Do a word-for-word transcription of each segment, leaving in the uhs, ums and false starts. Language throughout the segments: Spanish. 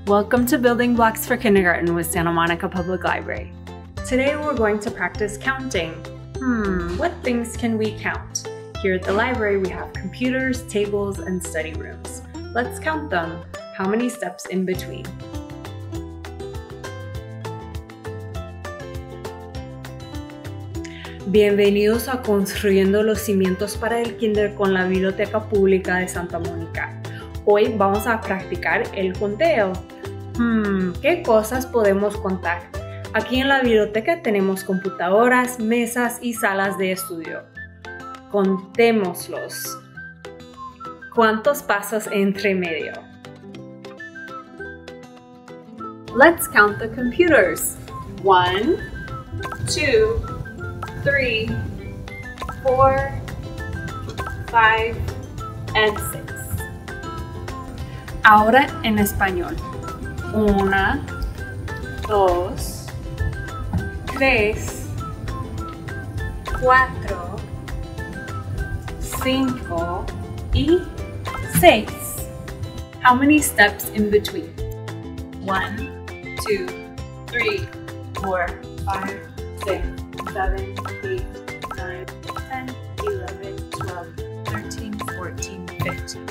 Welcome to Building Blocks for Kindergarten with Santa Monica Public Library. Today we're going to practice counting. Hmm, what things can we count? Here at the library we have computers, tables, and study rooms. Let's count them. How many steps in between? Bienvenidos a Construyendo los Cimientos para el Kinder con la Biblioteca Pública de Santa Mónica. Hoy vamos a practicar el conteo. Hmm, ¿qué cosas podemos contar? Aquí en la biblioteca tenemos computadoras, mesas y salas de estudio. Contémoslos. ¿Cuántos pasos entre medio? Let's count the computers. One, two, three, four, five, and six. Ahora en español. Una, dos, tres, cuatro, cinco y seis. How many steps in between? One, two, three, four, five, six, seven, eight, nine, ten, eleven, twelve, thirteen, fourteen, fifteen.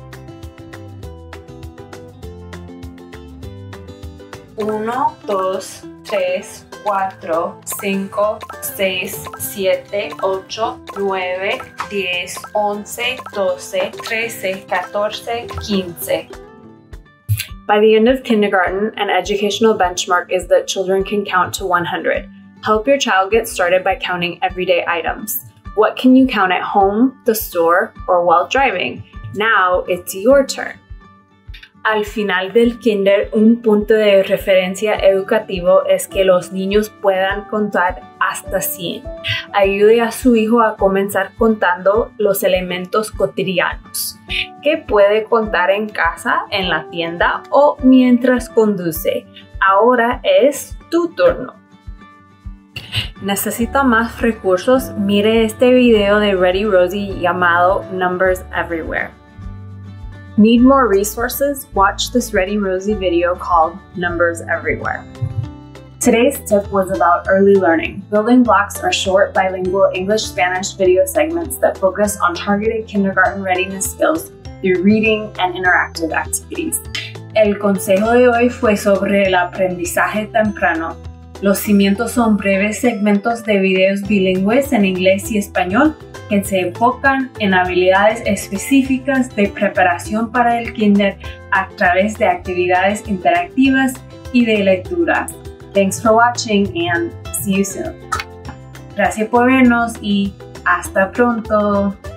Uno, dos, tres, cuatro, cinco, seis, siete, ocho, nueve, diez, once, doce, trece, catorce, quince. By the end of kindergarten, an educational benchmark is that children can count to one hundred. Help your child get started by counting everyday items. What can you count at home, the store, or while driving? Now it's your turn. Al final del kinder, un punto de referencia educativo es que los niños puedan contar hasta cien. Ayude a su hijo a comenzar contando los elementos cotidianos. ¿Qué puede contar en casa, en la tienda o mientras conduce? Ahora es tu turno. ¿Necesita más recursos? Mire este video de Ready Rosie llamado Numbers Everywhere. Need more resources? Watch this Ready Rosie video called Numbers Everywhere. Today's tip was about early learning. Building Blocks are short bilingual English-Spanish video segments that focus on targeted kindergarten readiness skills through reading and interactive activities. El consejo de hoy fue sobre el aprendizaje temprano. Los cimientos son breves segmentos de videos bilingües en inglés y español que se enfocan en habilidades específicas de preparación para el kinder a través de actividades interactivas y de lectura. Thanks for watching and see you soon. Gracias por vernos y hasta pronto.